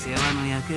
世話の焼ける。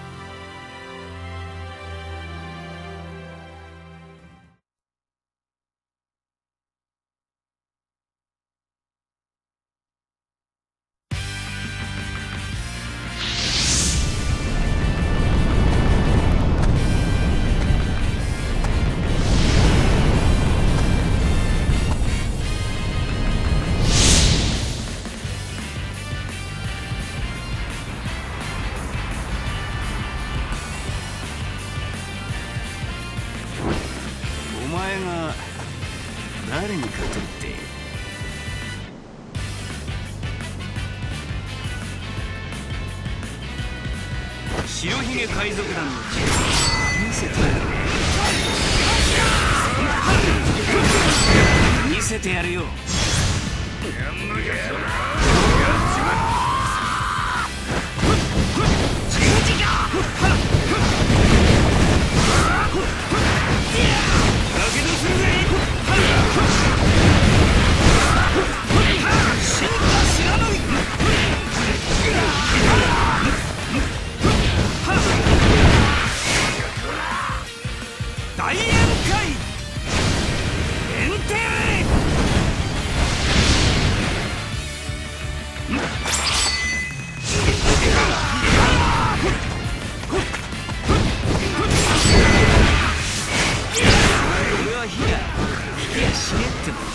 お前が誰に勝てるって？白ひげ海賊団の力見せてやる。見せてやるよ。大宴会エンテレ。俺は火や死ねっても。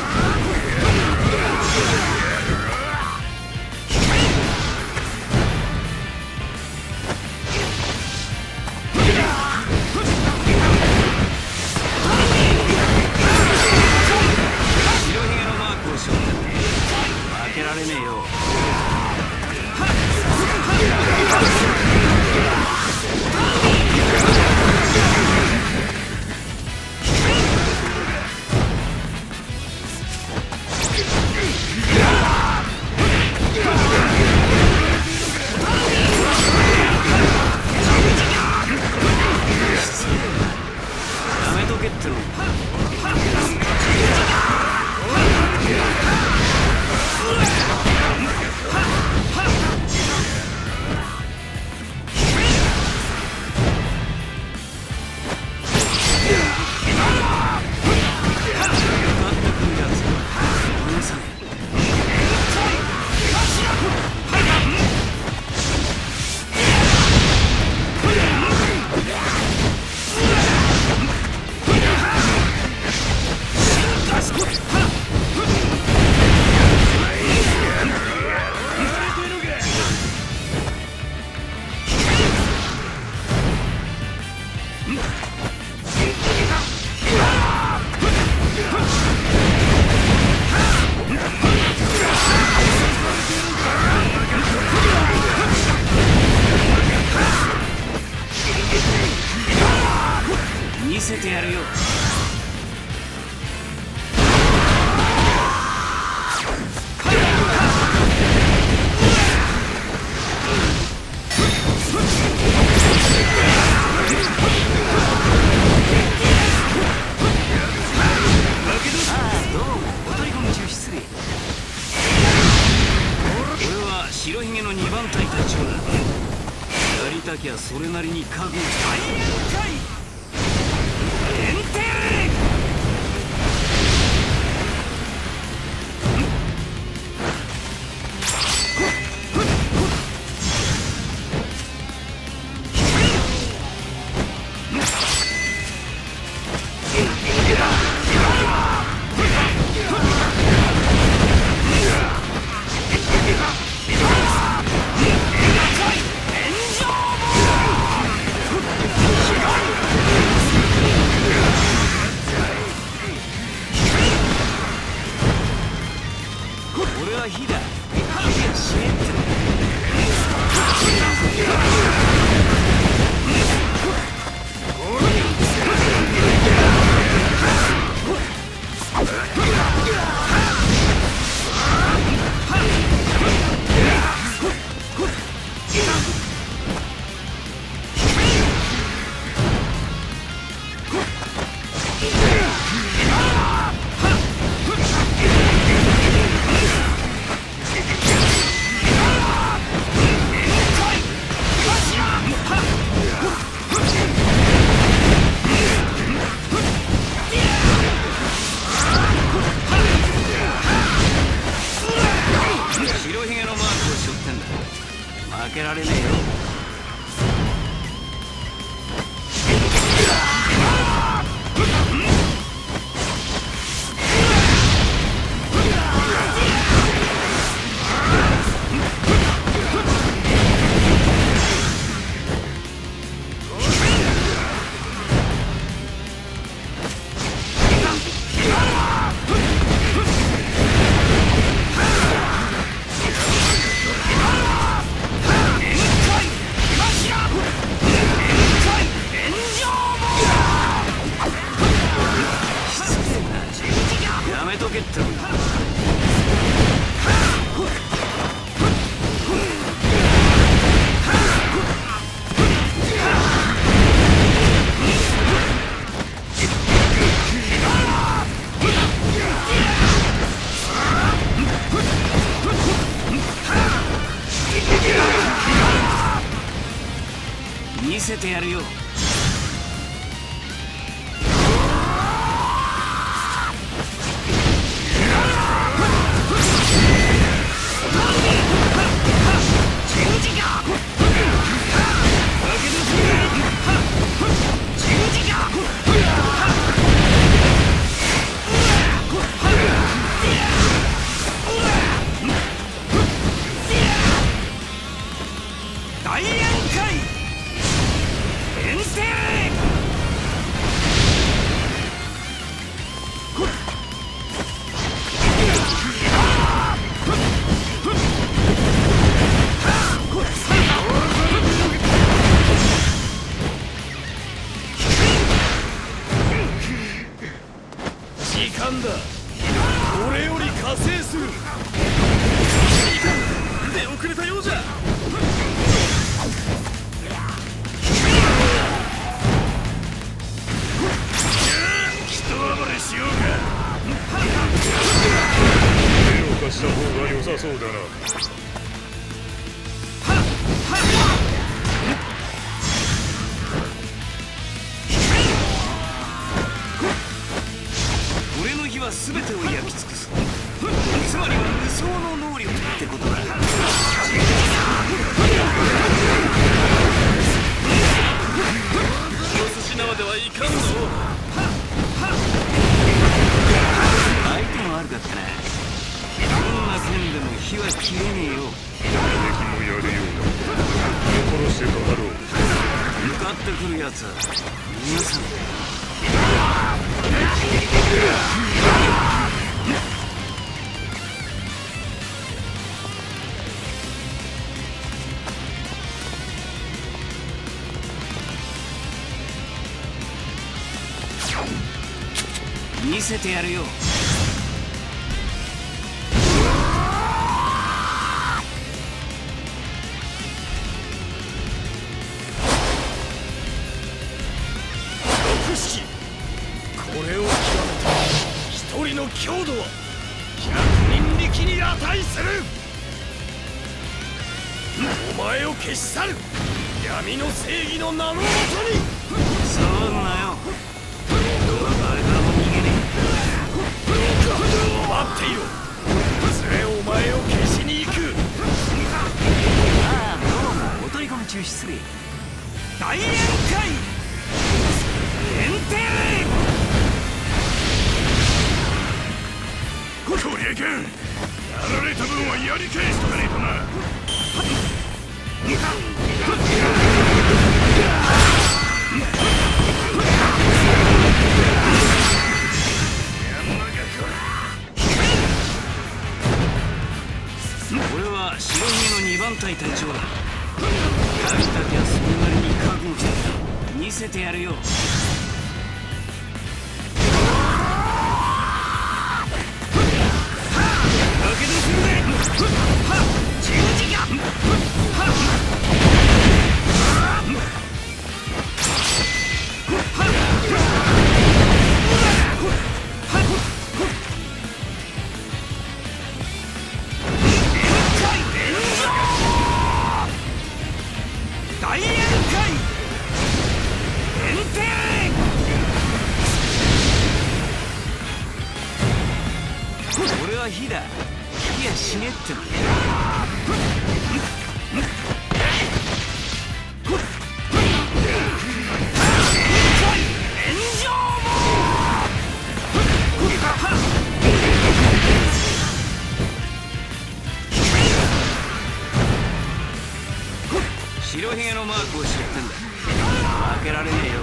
負けられねえよ。やめとけっての。見せてやるよ。どうもお取り込み中失礼。俺は白ひげの2番隊隊長だ。やりたきゃそれなりに覚悟して。大宴会エンテレ。 負けられねえよ。やめとけってのに。見せてやるよ。大宴会遠征。時間だ。俺より加勢する。出遅れたようじゃ。しようか。手を貸した方が良さそうだな。俺の火は全てを焼き尽くす。つまりは無双の能力ってことだ。お寿司縄ではいかんぞ。相手も悪かったな。どんな剣でも火は切れねえよ。やるべきもやるようだ。殺してかかろう。向かってくるやつは皆さん。見せてやるよ。六式、これを極めた一人の強度は100人力に値する。お前を消し去る闇の正義の名のもとに。騒ぐなよ。待っていろ。連れお前を消しに行く。ああ、どうもお取り込み中失礼。大宴会遠征。こりゃいかん。やられた分はやり返しとかねえとな。俺は白ひげの2番隊隊長だ。やりたきゃそれなりに覚悟してた。見せてやるよ。火傷するね。十字架。大宴会遠征。俺は火だ。火や死ねっての。 白ひげのマークを知ってんだ。負けられねえよ。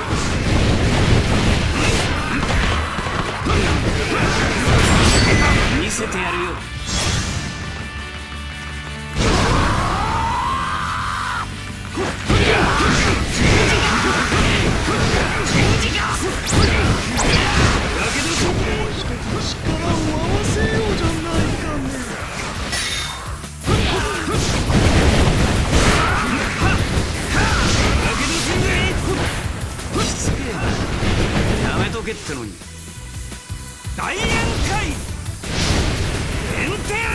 見せてやるよ。けってのに大宴会エンテレ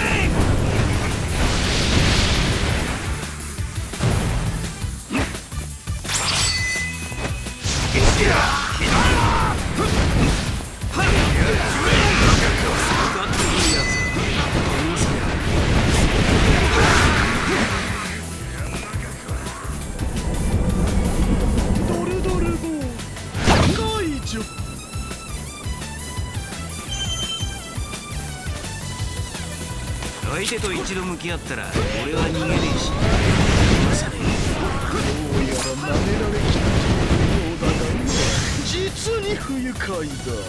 相手と一度向き合ったら俺は逃げねえし許さねえ。 どうやら舐められきったようだが実に不愉快だ。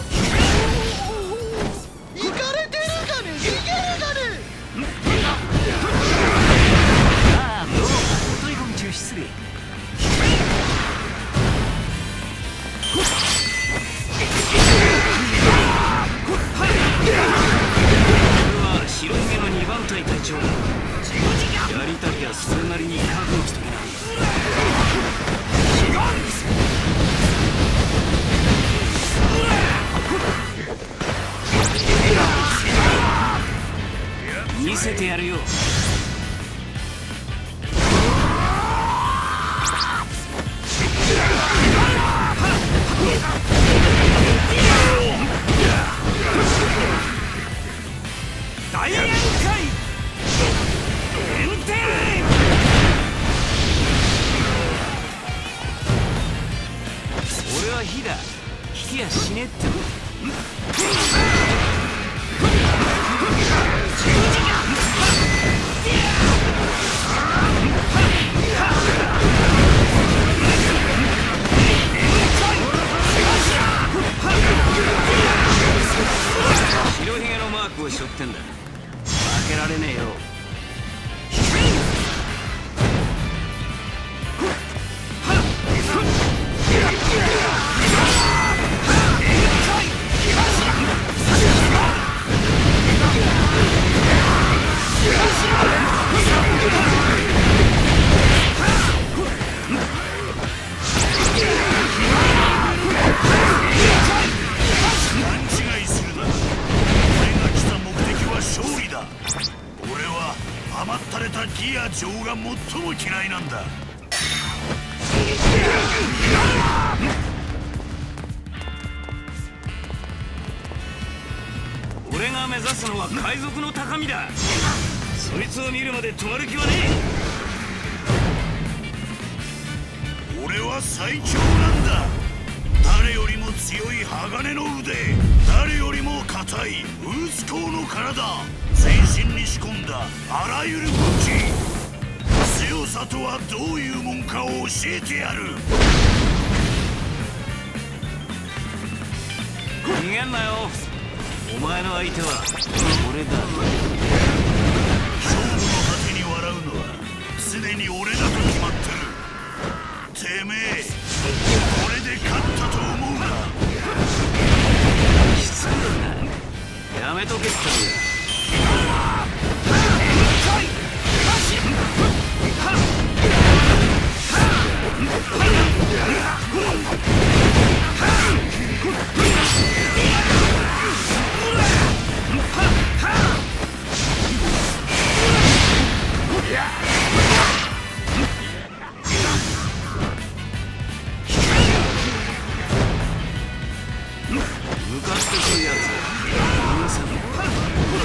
行かれてるかね、逃げるかね。 ああ、どうもお取り込み中失礼。白ひげの2番隊隊長、やりたきゃそれなりに覚悟しとけな。見せてやるよ。大宴会エンテレ俺は火だ。引きやしねえっての。白ひげのマークを背負ってんだ。負けられねえよ。 甘ったれたギア女王が最も嫌いなんだ。 俺が目指すのは海賊の高みだ。そいつを見るまで止まる気はねえ。俺は最強なんだ。誰よりも強い鋼の腕、誰よりも硬いウースコーの体、全身に仕込んだあらゆる武器。強さとはどういうもんかを教えてやる。 逃げんなよ。お前の相手は俺だ。 勝負の果てに笑うのは常に俺だと決まってる。てめえこれで勝ったと思うな。 失礼だ。やめとけってのや。向かってくるやつ許さねえ。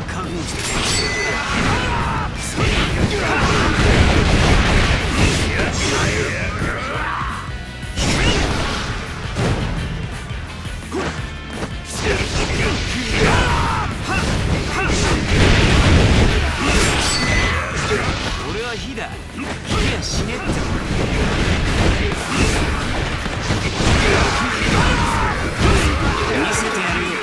覚悟して俺は火だ。火や死ねって。見せてやるよ。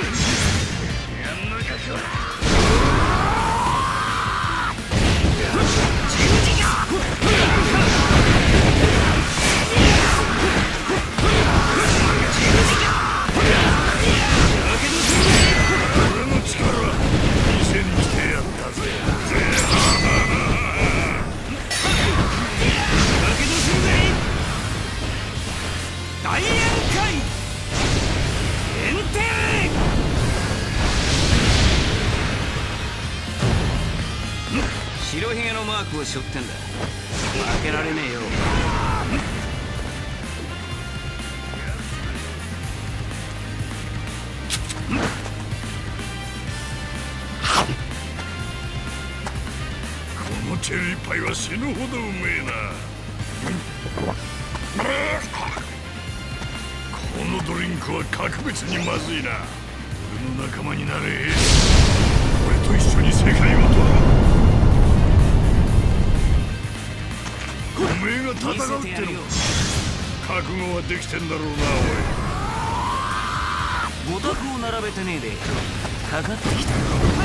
白ひげのマークを背負ってんだ。負けられねえよ。 このチェリーパイは死ぬほどうめえな。このドリンクは格別にまずいな。俺の仲間になれ。俺と一緒に世界を取ろう。おめえが戦うっての覚悟はできてんだろうな。 おい、5択を並べてねえでかかってきた。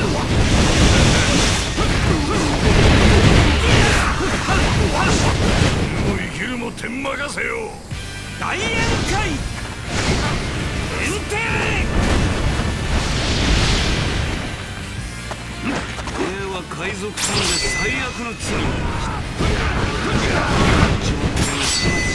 もう生きるも天任せよ。 大宴会エンテレ。俺は海賊船で最悪の罪を犯した。上官が始末